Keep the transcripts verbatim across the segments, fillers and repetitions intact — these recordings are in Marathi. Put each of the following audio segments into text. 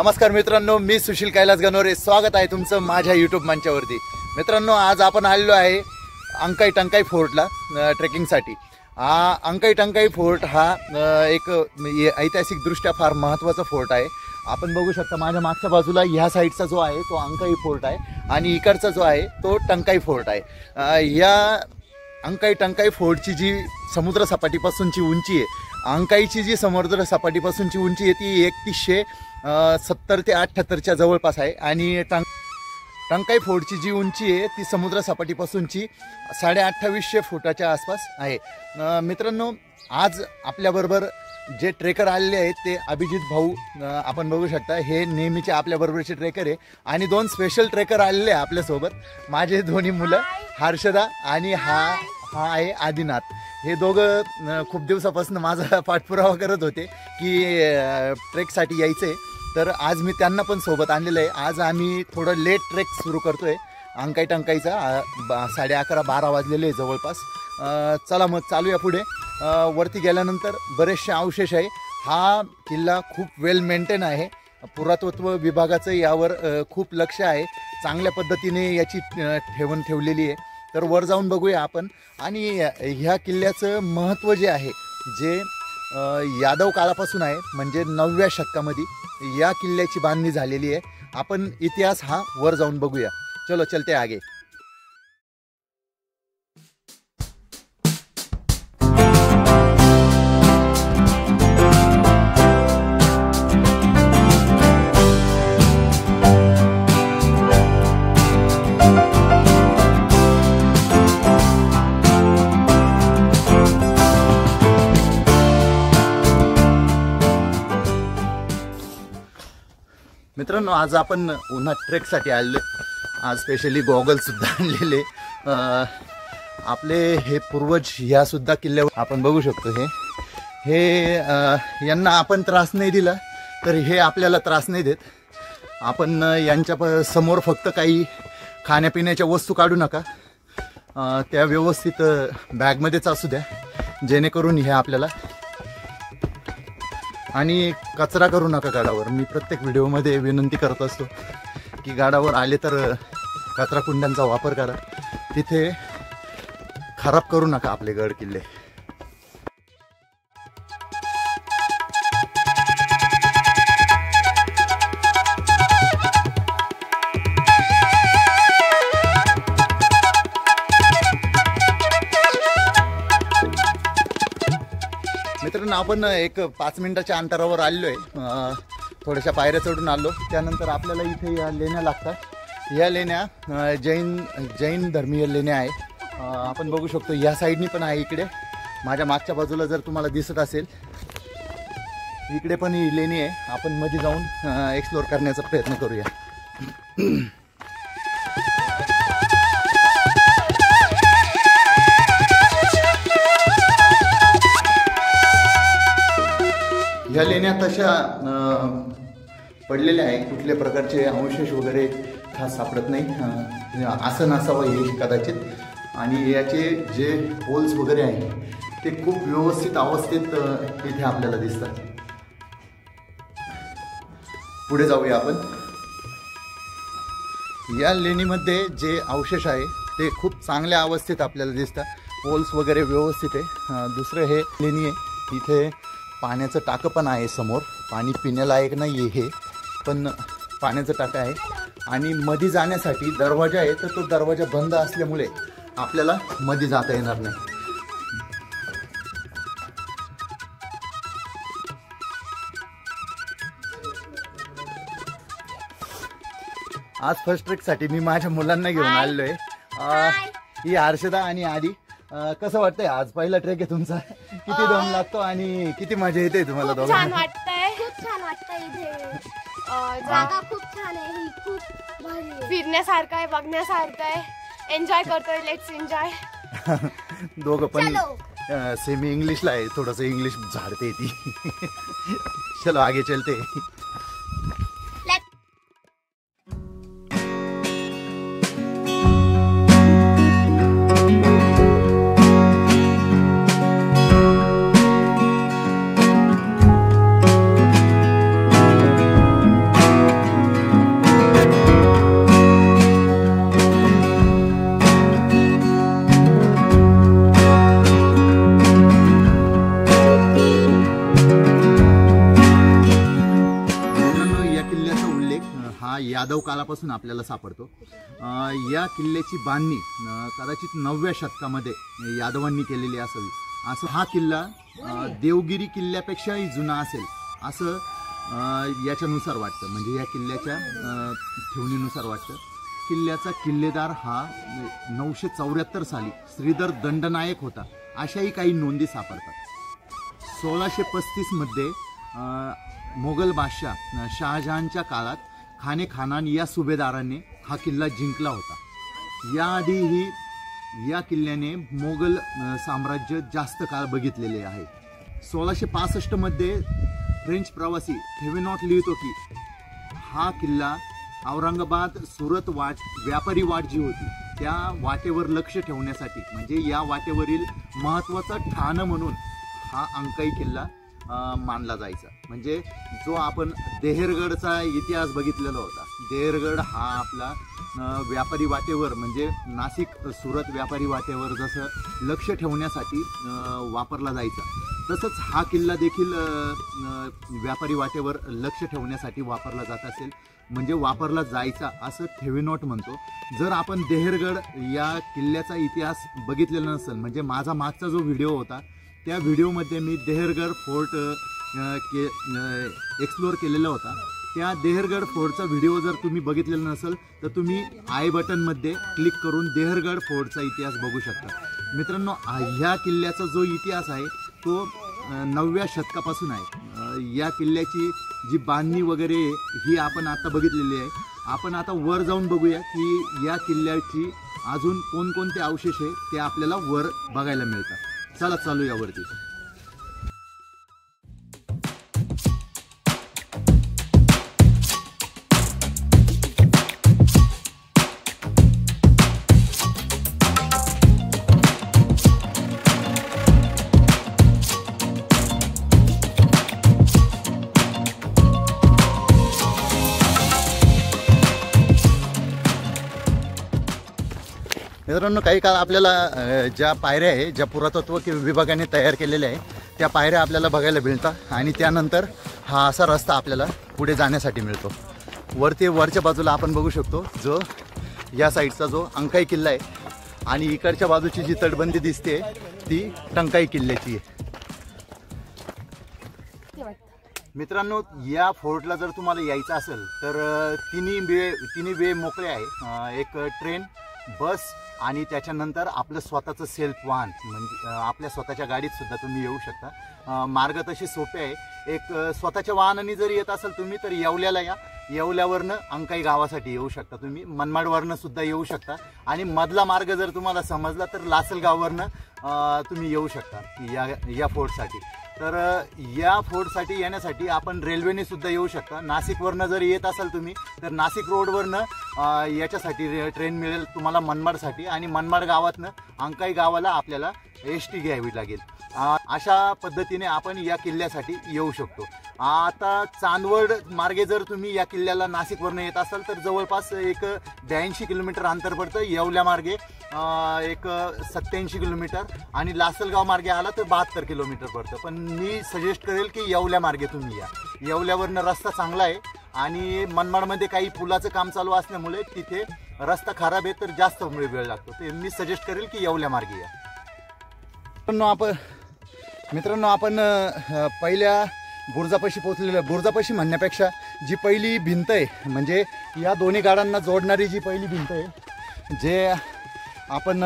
नमस्कार मित्रांनो, मी सुशील कैलास गणोरे. स्वागत आहे तुमचं माझ्या यूट्यूब मंचावरती. मित्रांनो, आज आपण आलेलो आहे अंकाई टंकाई फोर्टला ट्रेकिंगसाठी. हा अंकाई टंकाई फोर्ट हा एक ऐतिहासिकदृष्ट्या फार महत्त्वाचा फोर्ट आहे. आपण बघू शकता माझ्या मागच्या बाजूला ह्या साईडचा जो आहे तो अंकाई फोर्ट आहे आणि इकडचा जो आहे तो टंकाई फोर्ट आहे. या अंकाई टंकाई फोर्टची जी समुद्र सपाटीपासूनची उंची आहे, अंकाईची जी समुद्र सपाटीपासूनची उंची आहे ती एकतीसशे सत्तर ते अठ्ठ्याहत्तरच्या जवळपास आहे आणि टंक टंकाई फोर्टची जी उंची आहे ती समुद्र सपाटीपासूनची साडे अठ्ठावीसशे फुटाच्या आसपास आहे. मित्रांनो, आज आपल्याबरोबर जे ट्रेकर आलेले आहेत ते अभिजित भाऊ आपण बघू शकता. हे नेहमीचे आपल्याबरोबरचे ट्रेकर आहे आणि दोन स्पेशल ट्रेकर आलेले आहे आपल्यासोबत. माझे दोन्ही मुलं हर्षदा आणि हा हा आहे आदिनाथ. हे दोघं खूप दिवसापासून माझा पाठपुरावा करत होते की ट्रेकसाठी यायचं आहे, तर आज मी त्यांना पण सोबत आणलेलं आहे. आज आम्ही थोडं लेट ट्रेक सुरू करतो आहे अंकाई टंकाईचा. साडे अकरा बारा वाजलेले आहे जवळपास. चला मग चालूया पुढे. वरती गेल्यानंतर बरेचसे अवशेष आहे. हा किल्ला खूप वेल मेंटेन आहे. पुरातत्व विभागाचं यावर खूप लक्ष आहे. चांगल्या पद्धतीने याची ठेवण ठेवलेली आहे. तर वर जाऊन बघूया आपण. आणि ह्या किल्ल्याचं महत्त्व जे आहे, जे यादव काळापासून आहे, म्हणजे नवव्या शतकामध्ये या किल्ल्याची बांधणी झालेली आहे. आपण इतिहास हा वर जाऊन बघूया. चलो चलते आगे. मित्रांनो, आज आपण उन्हात ट्रेकसाठी आलेले. आज स्पेशली गॉगलसुद्धा आणलेले. आपले हे पूर्वज ह्या सुद्धा किल्ल्यावर आपण बघू शकतो. हे हे यांना आपण त्रास नाही दिला तर हे आपल्याला त्रास नाही देत. आपण यांच्या प समोर फक्त काही खाण्यापिण्याच्या वस्तू काढू नका. त्या व्यवस्थित बॅगमध्येच असू द्या, जेणेकरून हे आपल्याला. आणि कचरा करू नका गाडावर. मी प्रत्येक व्हिडिओमध्ये विनंती करत असतो की गाडावर आले तर कचरा कुंड्यांचा वापर करा. तिथे खराब करू नका आपले गड किल्ले. मित्रांनो, आपण एक पाच मिनिटाच्या अंतरावर आलेलो आहे. थोड्याशा पायऱ्या चढून आलो. त्यानंतर आपल्याला इथे या लेण्या लागतात. या लेण्या जैन जैन धर्मीय लेण्या आहे. आपण बघू शकतो या साईडनी पण आहे. इकडे माझ्या मागच्या बाजूला जर तुम्हाला दिसत असेल, इकडे पण ही लेणी आहे. आपण मध्ये जाऊन एक्सप्लोर करण्याचा प्रयत्न करूया. ह्या लेण्या तशा पडलेल्या आहे. कुठल्या प्रकारचे अवशेष वगैरे खास सापडत नाही. असं नसावं हे कदाचित. आणि याचे जे होल्स वगैरे आहे ते खूप व्यवस्थित अवस्थेत इथे आपल्याला दिसतात. पुढे जाऊया आपण. या लेणीमध्ये जे अवशेष आहे ते खूप चांगल्या अवस्थेत आपल्याला दिसतात. होल्स वगैरे व्यवस्थित आहे. दुसरं हे लेणी आहे. इथे पाण्याचं टाकं पण आहे समोर. पाणी पिण्यालायक नाही आहे हे, पण पाण्याचं टाकं आहे. आणि मध्ये जाण्यासाठी दरवाजा आहे, तर तो दरवाजा बंद असल्यामुळे आपल्याला मध्ये जाता येणार नाही. आज फर्स्ट ट्रेकसाठी मी माझ्या मुलांना घेऊन आलेलो आहे. ही हर्षदा आणि आदी. कसं वाटतंय आज पहिला ट्रेक आहे तुमचा? किती दम लागतो आणि किती मजा येते तुम्हाला दोघांना? छान वाटतंय. खूप छान वाटतंय. इथे जागा खूप छान आहे. ही खूप भारी आहे. फिरण्यासारखं आहे, बघण्यासारखं आहे. एन्जॉय करतोय. Let's enjoy. दोघं पण सेमी इंग्लिशला आहे. थोडंसं इंग्लिश झाडते ती. चलो आगे चलते. हा यादव काळापासून आपल्याला सापडतो। या किल्ल्याची बांधणी कदाचित नवव्या शतकामध्ये यादवांनी केलेली असावी असं हा किल्ला देवगिरी किल्ल्यापेक्षाही जुना असेल असं याच्यानुसार वाटतं, म्हणजे या किल्ल्याच्या ठेवणीनुसार वाटतं। किल्ल्याचा किल्लेदार हा नऊशे चौऱ्याहत्तर साली श्रीधर दंडनायक होता अशाही काही नोंदी सापडतात। सोळाशे पस्तीसमध्ये मोगल बादशाह शहाजहानच्या काळात खाने खानान या सुभेदाराने हा किल्ला जिंकला होता। याआधीही या किल्ल्याने मोगल साम्राज्य जास्त काळ बघितलेले आहे। सोळाशे पासष्टमध्ये फ्रेंच प्रवासी थेवेनॉट लिहितो की हा किल्ला औरंगाबाद सुरत वाट व्यापारी वाट जी होती त्या वाटेवर लक्ष ठेवण्यासाठी, म्हणजे या वाटेवरील महत्त्वाचं ठाणं म्हणून हा अंकाई किल्ला मानला जायचा। म्हणजे जो आपण देहरगडचा इतिहास बघितलेला होता, देहरगड हा आपला व्यापारी वाटेवर म्हणजे नाशिक सुरत व्यापारी वाटेवर जसं लक्ष ठेवण्यासाठी वापरला जायचा, तसंच हा किल्ला देखील व्यापारी वाटेवर लक्ष ठेवण्यासाठी वापरला जात असेल, म्हणजे वापरला जायचा असं थेवेनॉट म्हणतो। जर आपण देहरगड या किल्ल्याचा इतिहास बघितलेला नसेल, म्हणजे माझा मागचा जो व्हिडिओ होता त्या व्हिडिओमध्ये मी देहरगड फोर्ट के एक्सप्लोअर केलेला होता, त्या देहरगड फोर्टचा व्हिडिओ जर तुम्ही बघितलेला नसेल तर तुम्ही आय बटनमध्ये क्लिक करून देहरगड फोर्टचा इतिहास बघू शकता। मित्रांनो, ह्या किल्ल्याचा जो इतिहास आहे तो नवव्या शतकापासून आहे। या किल्ल्याची जी बांधणी वगैरे ही आपण आता बघितलेली आहे। आपण आता वर जाऊन बघूया की या किल्ल्याची अजून कोणकोणते अवशेष आहे ते आपल्याला वर बघायला मिळतात। चला चालू यावरती। मित्रांनो, काही काळ आपल्याला ज्या पायऱ्या आहे ज्या पुरातत्व विभागाने तयार केलेल्या आहे त्या पायऱ्या आपल्याला बघायला मिळतात आणि त्यानंतर हा असा रस्ता आपल्याला पुढे जाण्यासाठी मिळतो। वरती वरच्या बाजूला आपण बघू शकतो जो या साईडचा जो अंकाई किल्ला आहे आणि इकडच्या बाजूची जी तटबंदी दिसते ती टंकाई किल्ल्याची आहे। मित्रांनो, या फोर्टला जर तुम्हाला यायचं असेल तर तिन्ही वे तिन्ही वे मोकळे आहे। एक ट्रेन, बस आणि त्याच्यानंतर आपलं स्वतःचं सेल्फ वाहन म्हणजे आपल्या स्वतःच्या गाडीत सुद्धा तुम्ही येऊ शकता। मार्ग तसे सोपे आहे। एक स्वतःच्या वाहनाने जर येत असाल तुम्ही तर येवल्याला या, येवल्यावरनं अंकाई गावासाठी येऊ शकता तुम्ही, मनमाडवरनं सुद्धा येऊ शकता आणि मधला मार्ग जर तुम्हाला समजला तर लासलगाववरनं तुम्ही येऊ शकता या या फोर्टसाठी। तर या फोर्टसाठी येण्यासाठी आपण रेल्वेने सुद्धा येऊ शकता। नाशिकवरनं जर येत असाल तुम्ही तर नाशिक रोडवरनं याच्यासाठी ट्रेन मिळेल तुम्हाला मनमाडसाठी आणि मनमाड गावातनं अंकाई गावाला आपल्याला एस टी घ्यावी लागेल। अशा पद्धतीने आपण या किल्ल्यासाठी येऊ शकतो। आता चांदवड मार्गे जर तुम्ही या किल्ल्याला नाशिकवरनं येत असाल तर जवळपास एक ब्याऐंशी किलोमीटर अंतर पडतं, येवल्या मार्गे एक सत्याऐंशी किलोमीटर आणि लासलगाव मार्गे आला तर बहात्तर किलोमीटर पडतं। पण मी सजेस्ट करेल की येवल्या मार्गे तुम्ही या, येवल्यावरनं रस्ता चांगला आहे आणि मनमाडमध्ये काही पुलाचं काम चालू असल्यामुळे तिथे रस्ता खराब आहे तर जास्त वेळ लागतो, ते मी सजेस्ट करेल की येवल्या मार्गे या। मित्रांनो आपण मित्रांनो आपण पहिल्या बुरुजापाशी पोहोचलेलं, बुरुजापाशी म्हणण्यापेक्षा जी पहिली भिंत आहे म्हणजे या दोन्ही गाड्यांना जोडणारी जी पहिली भिंत आहे जे आपण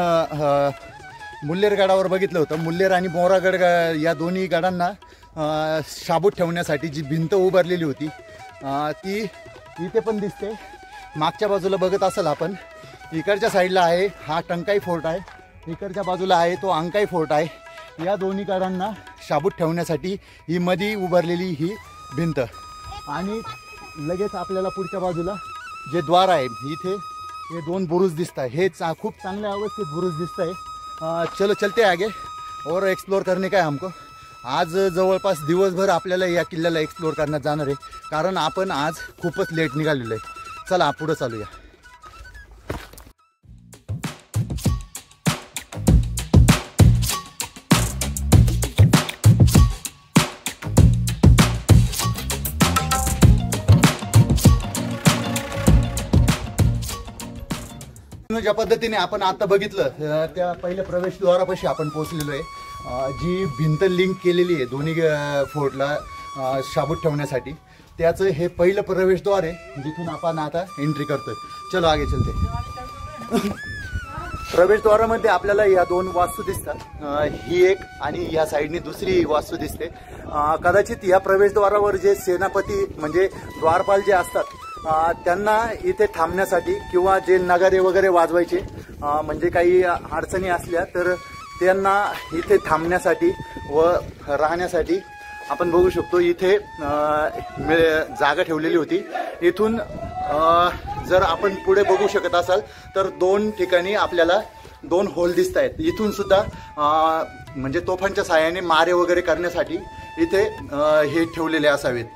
मुल्लेर गडावर बघितलं होतं, मुल्लेर आणि मोरागड या दोन्ही गडांना शाबूत ठेवण्यासाठी जी भिंत उभारलेली होती ती इथे पण दिसते। मागच्या बाजूला बघत असाल आपण, इकडच्या साईडला आहे हा टंकाई फोर्ट आहे, इकडच्या बाजूला आहे तो अंकाई फोर्ट आहे। या दोन्ही गडांना शाबूत ठेवण्यासाठी ही मध्ये उभारलेली ही भिंत आणि लगेच आपल्याला पुढच्या बाजूला जे द्वार आहे इथे हे दोन बुरुज दिसत आहे, हे चा खूप चांगल्या अवस्थेत बुरुज दिसत आहे। चलो चलते आगे और एक्सप्लोर करने का है हमको। आज जवळपास दिवसभर आपल्याला या किल्ल्याला एक्सप्लोर करण्यात जाणार आहे कारण आपण आज खूपच लेट निघालेलो आहे। चला पुढे चालूया। ज्या पद्धतीने आपण आता बघितलं त्या पहिल्या प्रवेशद्वारापाशी आपण पोहोचलेलो आहे. जी भिंत लिंक केलेली आहे दोन्ही फोर्टला शाबूत ठेवण्यासाठी, त्याचं हे पहिलं प्रवेशद्वार आहे जिथून आपण आता एंट्री करतोय. चलो आगे चलते. प्रवेशद्वारामध्ये आपल्याला या दोन वास्तू दिसतात, ही एक आणि या साईडनी दुसरी वास्तू दिसते. कदाचित या प्रवेशद्वारावर जे सेनापती म्हणजे द्वारपाल जे असतात त्यांना इथे थांबण्यासाठी किंवा जे नगारे वगैरे वाजवायचे म्हणजे काही अडचणी असल्या तर त्यांना इथे थांबण्यासाठी व राहण्यासाठी आपण बघू शकतो इथे जागा ठेवलेली होती. इथून जर आपण पुढे बघू शकत असाल तर दोन ठिकाणी आपल्याला दोन होल दिसत आहेत. इथून सुद्धा म्हणजे तोफांच्या साहाय्याने मारे वगैरे करण्यासाठी इथे हे ठेवलेले असावेत.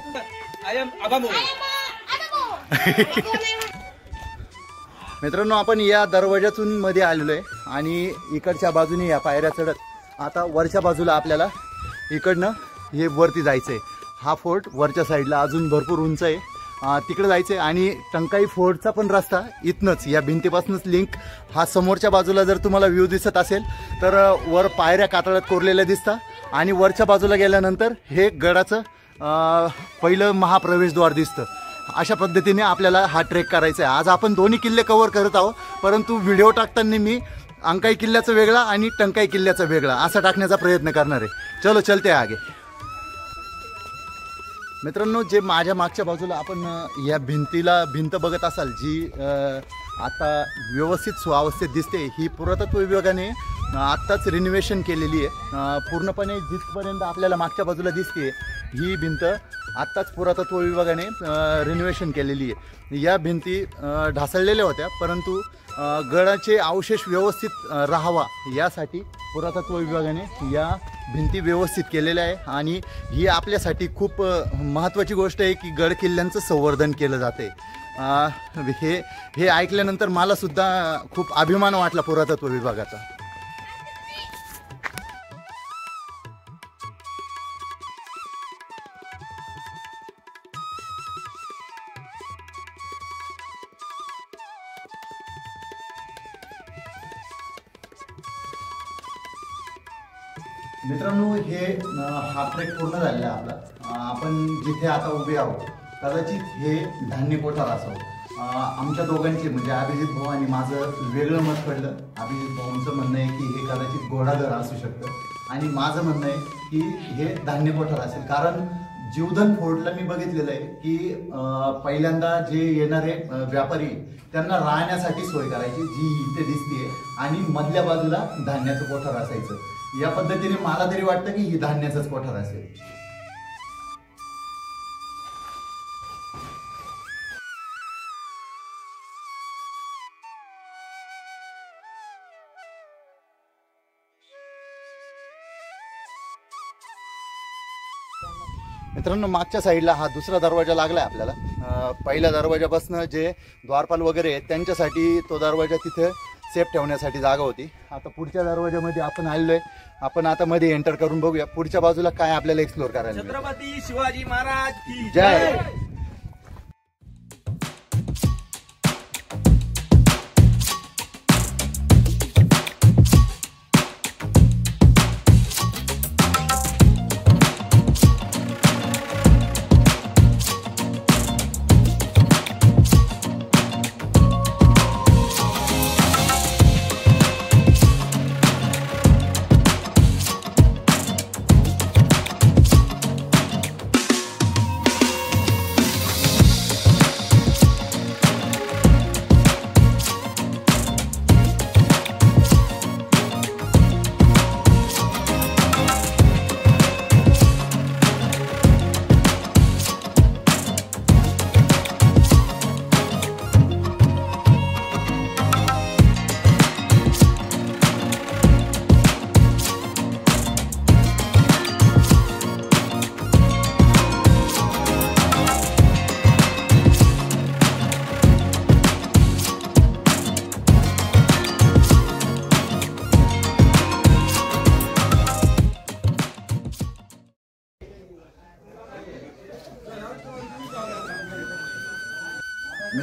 मित्रांनो, आपण या दरवाजातून मध्ये आलेलो आहे आणि इकडच्या बाजूने या पायऱ्या चढत आता वरच्या बाजूला आपल्याला इकडनं हे वरती जायचंय. हा फोर्ट वरच्या साईडला अजून भरपूर उंच आहे, तिकडे जायचंय. आणि टंकाई फोर्टचा पण रस्ता इथनच या भिंतीपासूनच लिंक. हा समोरच्या बाजूला जर तुम्हाला व्ह्यू दिसत असेल तर वर पायऱ्या कातळात कोरलेल्या दिसतात आणि वरच्या बाजूला गेल्यानंतर हे गडाचं पहिलं महाप्रवेशद्वार दिसतं. अशा पद्धतीने आपल्याला हा ट्रेक करायचा आहे. आज आपण दोन्ही किल्ले कव्हर करत आहोत, परंतु व्हिडिओ टाकताना मी अंकाई किल्ल्याचा वेगळा आणि टंकाई किल्ल्याचा वेगळा असा टाकण्याचा प्रयत्न करणार आहे. चलो चलते आगे. मित्रांनो, जे माझ्या मागच्या बाजूला आपण या भिंतीला भिंत बघत असाल जी आता व्यवस्थित सुअवस्थेत दिसते, ही पुरातत्व विभागाने आत्ताच रिनोव्हेशन केलेली आहे. पूर्णपणे जिथपर्यंत आपल्याला मागच्या बाजूला दिसते ही भिंत आत्ताच पुरातत्व विभागाने रिनोव्हेशन केलेली आहे. या भिंती ढासळलेल्या होत्या, परंतु गडाचे अवशेष व्यवस्थित राहावा यासाठी पुरातत्व विभागाने या भिंती व्यवस्थित केलेल्या आहे. आणि ही आपल्यासाठी खूप महत्त्वाची गोष्ट आहे की गड किल्ल्यांचं संवर्धन केलं जाते. हे हे ऐकल्यानंतर मला सुद्धा खूप अभिमान वाटला पुरातत्व विभागाचा. मित्रांनो, हे हा ट्रेक पूर्ण झालेला आहे आपला. आपण जिथे आता उभे आहोत कदाचित हे धान्य कोठार असावं. आमच्या दोघांचे म्हणजे अभिजित भाऊ आणि माझं वेगळं मत पडलं. अभिजित भाऊंचं म्हणणं आहे की हे कदाचित घोडाघर असू शकतं आणि माझं म्हणणं आहे की हे धान्य कोठार असेल. कारण जीवधन फोर्टला मी बघितलेलं आहे की पहिल्यांदा जे येणारे व्यापारी त्यांना राहण्यासाठी सोय करायची जी इथे दिसते आणि मधल्या बाजूला धान्याचं कोठार असायचं. या पद्धतीने मला तरी वाटतं की ही धान्याचंच कोठार असेल. मित्रांनो, मागच्या साईडला हा दुसरा दरवाजा लागलाय आपल्याला. पहिल्या दरवाजापासून जे द्वारपाल वगैरे आहेत त्यांच्यासाठी तो दरवाजा तिथे सेफ ठेवण्यासाठी जागा होती. आता पुढच्या दरवाजामध्ये आपण आलेलो आहे. आपण आता मध्ये एंटर करून बघूया पुढच्या बाजूला काय आपल्याला एक्सप्लोर करायला. छत्रपती शिवाजी महाराज की जय.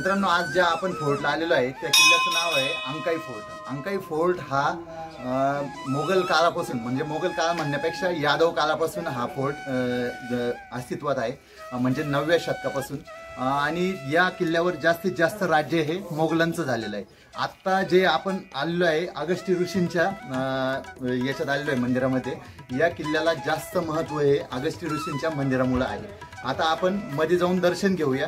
मित्रांनो, आज ज्या आपण फोर्टला आलेलो आहे त्या किल्ल्याचं नाव आहे अंकाई फोर्ट. अंकाई फोर्ट हा अ, मोगल काळापासून, म्हणजे मोगल काळ म्हणण्यापेक्षा यादव काळापासून हा फोर्ट अ, द- अस्तित्वात आहे, अ, म्हणजे नवव्या शतकापासून. अ, आणि या किल्ल्यावर जास्तीत जास्त राज्य हे मोगलांचं झालेलं आहे. आत्ता जे आपण आलेलो आहे अगस्ती ऋषींच्या अ, याच्यात आलेलो आहे मंदिरामध्ये. या किल्ल्याला जास्त महत्त्व हे अगस्ती ऋषींच्या मंदिरामुळे आहे. आता आपण मध्ये जाऊन दर्शन घेऊया.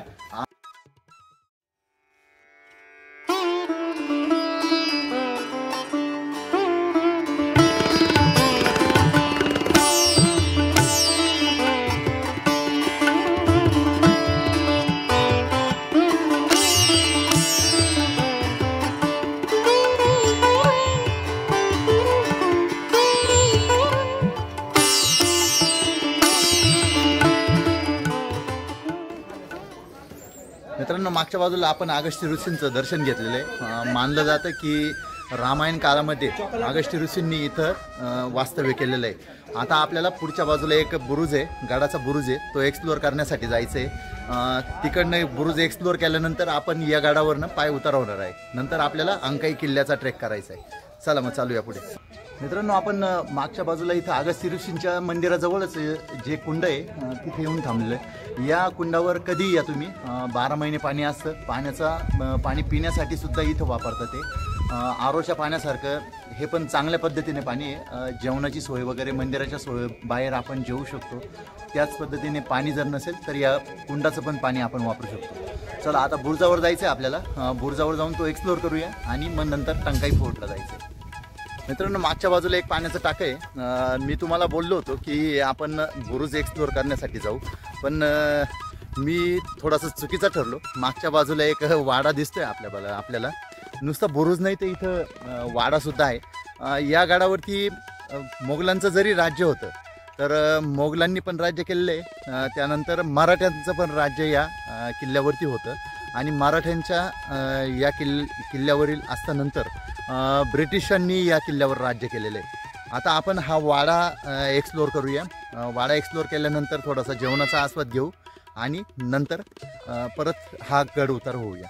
मित्रांनो, मागच्या बाजूला आपण अगस्ती ऋषींचं दर्शन घेतलेलं आहे. अं, मानलं जातं की रामायण काळामध्ये अगस्ती ऋषींनी इथं अं, वास्तव्य केलेलं आहे. आता आपल्याला पुढच्या बाजूला एक बुरुज आहे, गडाचा बुरुज आहे, तो एक्सप्लोअर करण्यासाठी जायचं आहे. तिकडनं बुरुज एक्सप्लोअर केल्यानंतर आपण या गडावरनं पाय उतरवणार आहे. नंतर आपल्याला अंकाई किल्ल्याचा ट्रेक करायचा आहे. चला मग चालूया पुढे. मित्रांनो, आपण अ, मागच्या बाजूला इथं अगस्ती ऋषींच्या मंदिराजवळच अ, जे कुंड आहे अ, तिथे येऊन थांबलेलं आहे. या कुंडावर कधीही या तुम्ही, अ, बारा महिने पाणी असतं. पाण्याचा अ, पाणी पिण्यासाठी सुद्धा इथं वापरतात ते. आरोच्या पाण्यासारखं हे पण चांगल्या पद्धतीने पाणी आहे. अ, जेवणाची सोय वगैरे, मंदिराच्या सोय, बाहेर आपण जेवू शकतो. त्याच पद्धतीने पाणी जर नसेल तर या कुंडाचं पण पाणी आपण वापरू शकतो. चला आता बुरुजावर जायचं आहे आपल्याला. अ, बुरुजावर जाऊन तो एक्सप्लोअर करूया आणि मग नंतर टंकाई फोर्टला जायचं आहे. मित्रांनो, मागच्या बाजूला एक पाण्याचं टाकं आहे. अं, मी तुम्हाला बोललो होतो की आपण बुरुज एक्सप्लोअर करण्यासाठी जाऊ, पण अं, मी थोडासा चुकीचा ठरलो. मागच्या बाजूला एक वाडा दिसतोय आपल्याला आपल्याला नुसता बुरुज नाही तर इथं अं, वाडासुद्धा आहे. अं, या गडावरती अं, मोगलांचं जरी राज्य होतं तर अं, मोगलांनी पण राज्य केलेलं आहे. अं, त्यानंतर मराठ्यांचं पण राज्य या अं, किल्ल्यावरती होतं. आणि मराठ्यांच्या अं, या किल् किल्ल्यावरील असल्यानंतर अ, ब्रिटिशांनी या किल्ल्यावर राज्य केलेलं आहे. आता आपण हा वाडा एक्सप्लोअर करूया. अ, वाडा एक्सप्लोअर केल्यानंतर थोडासा जेवणाचा आस्वाद घेऊ आणि नंतर अ, परत हा गड उतार होऊया.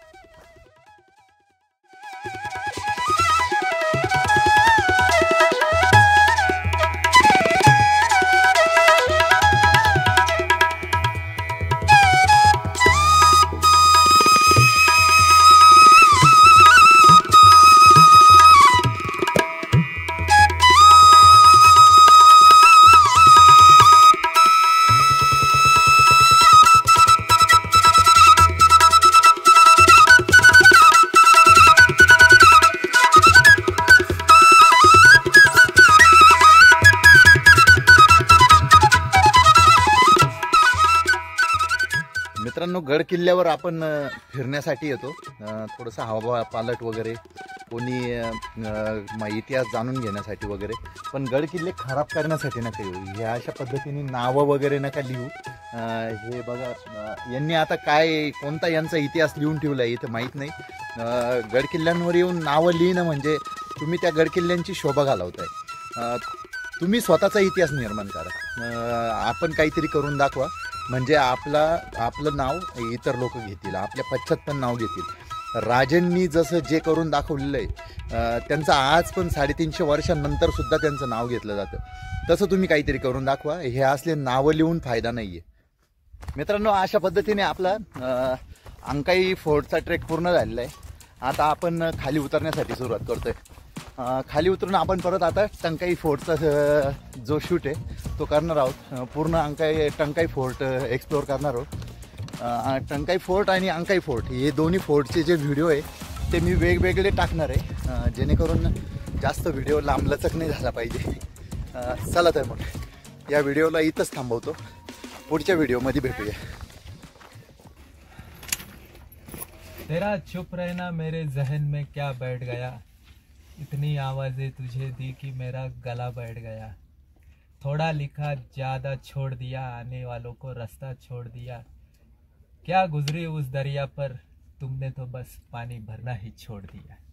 मित्रांनो, गड किल्ल्यावर आपण अ, फिरण्यासाठी येतो. अ, थोडंसं हवा पालट वगैरे, कोणी अ, अ, इतिहास जाणून घेण्यासाठी वगैरे. पण गड किल्ले खराब करण्यासाठी नका येऊ. ह्या अशा पद्धतीने नावं वगैरे नका लिहू. अ, हे बघा, अ, यांनी आता काय कोणता यांचा इतिहास लिहून ठेवला आहे इथं माहीत नाही. अ, गड किल्ल्यांवर येऊन नावं लिहिणं म्हणजे तुम्ही त्या गड किल्ल्यांची शोभा घालवताय. अ, तुम्ही स्वतःचा इतिहास निर्माण करा. अ, आपण काहीतरी करून दाखवा, म्हणजे आपला आपलं नाव इतर लोक घेतील, आपल्या पश्चात पण नाव घेतील. राजांनी जसं जे करून दाखवलेलं आहे त्यांचं आज पण साडेतीनशे वर्षांनंतर सुद्धा त्यांचं नाव घेतलं जातं. तसं तुम्ही काहीतरी करून दाखवा. हे असले नावं लिहून फायदा नाही आहे. मित्रांनो, अशा पद्धतीने आपला अंकाई फोर्टचा ट्रेक पूर्ण झालेला आहे. आता आपण खाली उतरण्यासाठी सुरुवात करतोय. खाली उतरून आपण परत आता टंकाई फोर्टचा जो शूट आहे तो करणार आहोत. पूर्ण अंकाई टंकाई फोर्ट एक्सप्लोअर करणार आहोत. टंकाई फोर्ट आणि अंकाई फोर्ट हे दोन्ही फोर्टचे जे व्हिडिओ आहे ते मी वेगवेगळे टाकणार आहे, जेणेकरून जास्त व्हिडिओ लांबलचक नाही झाला पाहिजे. चला तर मग या व्हिडिओला इथंच थांबवतो. पुढच्या व्हिडिओमध्ये भेटूया. तेरा चुप रहना मेरे जहन में क्या बैठ गया, इतनी आवाज़ें तुझे दी कि मेरा गला बैठ गया, थोड़ा लिखा ज़्यादा छोड़ दिया, आने वालों को रास्ता छोड़ दिया, क्या गुजरी उस दरिया पर तुमने तो बस पानी भरना ही छोड़ दिया.